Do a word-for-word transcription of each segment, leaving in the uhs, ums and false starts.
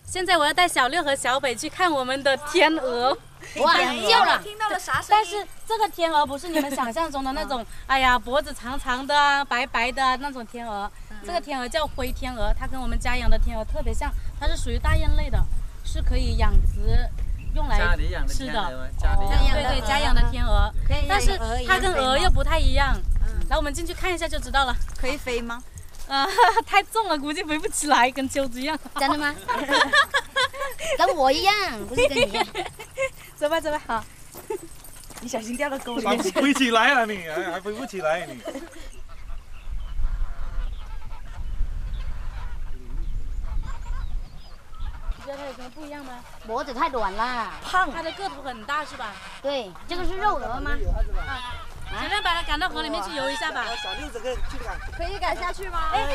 现在我要带小六和小北去看我们的天鹅。 哇，叫了！ 听到了啥声音？ 但是这个天鹅不是你们想象中的那种，哎呀，脖子长长的啊，白白的、啊、那种天鹅。这个天鹅叫灰天鹅，它跟我们家养的天鹅特别像，它是属于大雁类的，是可以养殖。 用来吃的，对对，家养的天鹅，但是它跟鹅又不太一样。来，我们进去看一下就知道了。 可以飞吗？ 呃，太重了，估计飞不起来，跟秋子一样。 真的吗？跟我一样，不是跟你一样。 走吧，走吧，好。你小心掉到沟里面去。 飞起来了你，还飞不起来你。 觉得它有什么不一样吗？ 脖子太短了， 胖。它的个头很大是吧？ 对，这个是肉鹅吗？ 啊，前面把它赶到河里面去游一下吧。 小六子可以去赶， 可以赶下去吗？ 哎，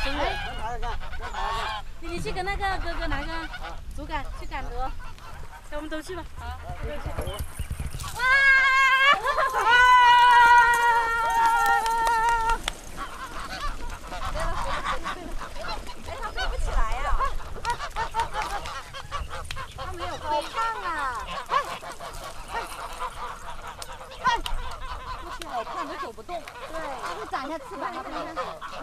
你你去跟那个哥哥拿个竹竿去赶鹅，那我们都去吧。好，都去。哇！ 哎，它飞不起来呀。 它没有好胖啊！过去好胖，都走不动。对， 它会长下翅膀，看看。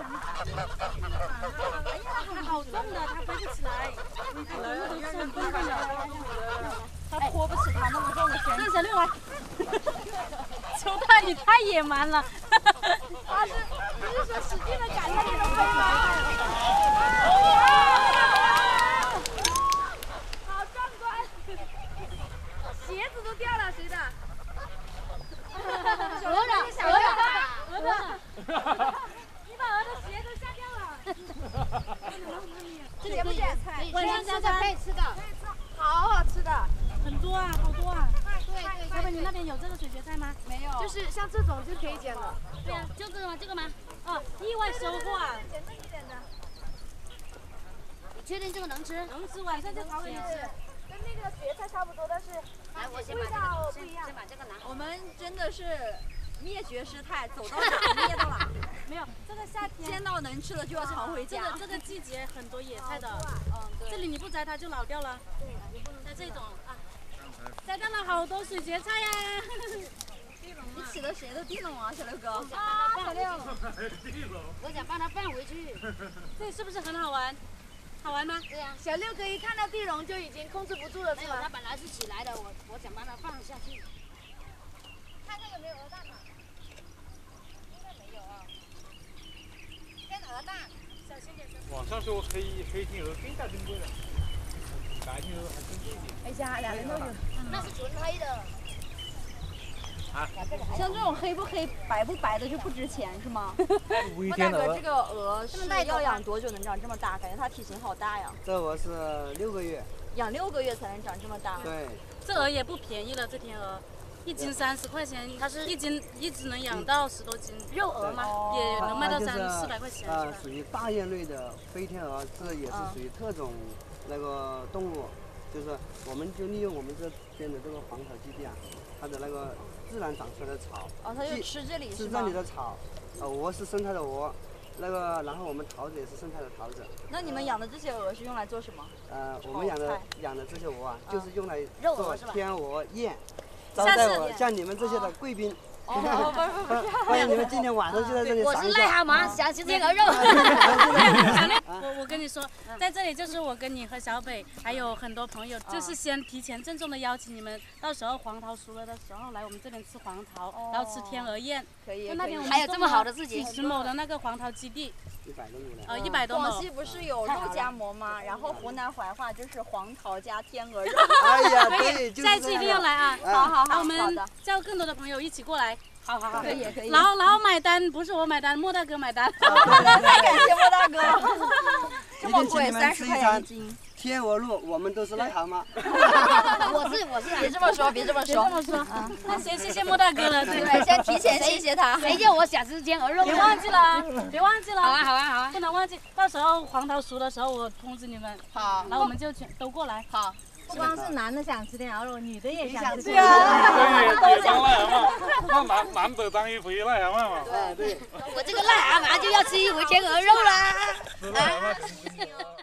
哎呀，它好重的，它飞不起来。你看，我们都是很重的。 它拖不起它那么重的绳。 让小六来。秋大，你太野蛮了。 它是不是说使劲的赶它也能飞吗？ 鞋子都掉了，谁的？ 鹅的，鹅的， 鹅的。你把鹅的鞋都吓掉了。 捡不捡菜？ 晚上吃的可以吃的， 好好吃的， 很多啊，好多啊。 对对。 小北，你那边有这个水蕨菜吗？ 没有，就是像这种就可以捡的。 对呀，就这个吗？这个吗？哦，意外收获啊！ 捡这一点的。 你确定这个能吃？ 能吃，晚上就炒给你吃。 跟那个蕨菜差不多，但是来，我先把这个，先先把这个拿。 我们真的是灭绝师太，走到哪灭到哪。 没有，这个夏天见到能吃的就要藏回家。 这个这个季节很多野菜的，嗯，对。这里你不摘它就老掉了。对，你不能摘这种啊。摘到了好多水蕨菜呀！ 你起的谁的地龙啊，小六哥？ 啊，小六。我想帮他放回去。 这里是不是很好玩？ 好玩吗？ 对呀， 小六哥一看到地龙就已经控制不住了， 没有，它本来是起来的，我我想把它放下去。看看有没有鹅蛋嘛？应该没有啊。鲜鹅蛋， 小心点。 网上说黑黑天鹅更加珍贵了，白天鹅还珍贵一点。 哎呀，两人都有。 那是纯黑的。 啊， 像这种黑不黑、白不白的就不值钱是吗？ 微莫大哥，这个鹅是要养多久能长这么大？感觉它体型好大呀。 这鹅是六个月。 养六个月才能长这么大。 对。 这鹅也不便宜了，这天鹅，一斤三十块钱，它是一斤一只能养到十多斤。肉鹅嘛，也能卖到三四百块钱。 啊，属于大雁类的飞天鹅，这也是属于特种那个动物，就是我们就利用我们这边的这个黄草基地啊，它的那个。 自然长出来的草， 哦，它就吃这里吃这里的草，呃，鹅是生态的鹅，那个，然后我们桃子也是生态的桃子。 那你们养的这些鹅是用来做什么？ 呃，我们养的养的这些鹅啊，就是用来做天鹅宴，招待我像你们这些的贵宾。哦，不不不，欢迎你们今天晚上就在这里尝一下。 我是癞蛤蟆，想吃天鹅肉。 我我跟你说，在这里就是我跟你和小北还有很多朋友，就是先提前郑重的邀请你们，到时候黄桃熟了的时候来我们这边吃黄桃，然后吃天鹅宴。 可以。 那边我们还有这么好的事情。 几十亩的那个黄桃基地。 一百多亩的。 呃，一百多亩。 广西不是有肉夹馍吗？然后湖南怀化就是黄桃加天鹅肉。 哎呀，对， 下一次一定要来啊！ 好好好， 我们叫更多的朋友一起过来。 好好好，可以可以。 然后然后买单不是我买单，莫大哥买单。 太感谢莫大哥，这么贵，三十块钱一斤。 天鹅肉，我们都是癞蛤蟆。 我是我是， 别这么说，别这么说， 别这么说。那先谢谢莫大哥了，对对，先提前谢谢他。 谁叫我想吃天鹅肉？ 别忘记了啊，别忘记了。 好啊好啊好啊， 不能忘记，到时候黄桃熟的时候我通知你们。 好。 然后我们就全都过来。 好。 不光是男的想吃天鹅肉，女的也想吃。 对啊，也也当癞蛤蟆，那男男的当一回癞蛤蟆嘛。 对对。 我这个癞蛤蟆就要吃一回天鹅肉啦。 是癞蛤蟆。